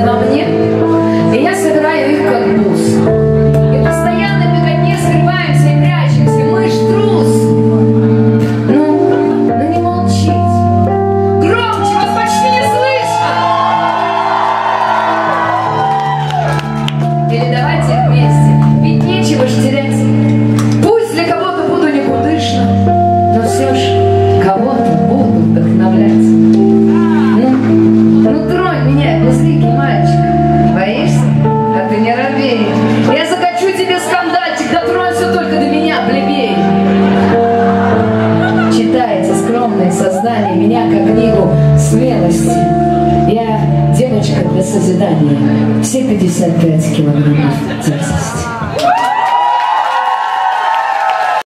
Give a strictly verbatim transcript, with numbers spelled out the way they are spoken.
во мне, и я собираю их как бус. И постоянно в беготне скрываемся и прячемся. Мы ж трус. Ну, ну не молчите. Громче, вас почти не слышно. Или давайте вместе, ведь нечего ж терять. Пусть для кого-то буду никудышна, но все ж кого-то буду вдохновлять. Ну, ну тронь меня, безликий мальчик. Боишься? А ты не робей. Я закачу тебе скандальчик, дотронься только до меня, плебей. Читайте скромные создания меня как книгу смелости. Я девочка для созидания. Все пятьдесят пять килограммов дерзости.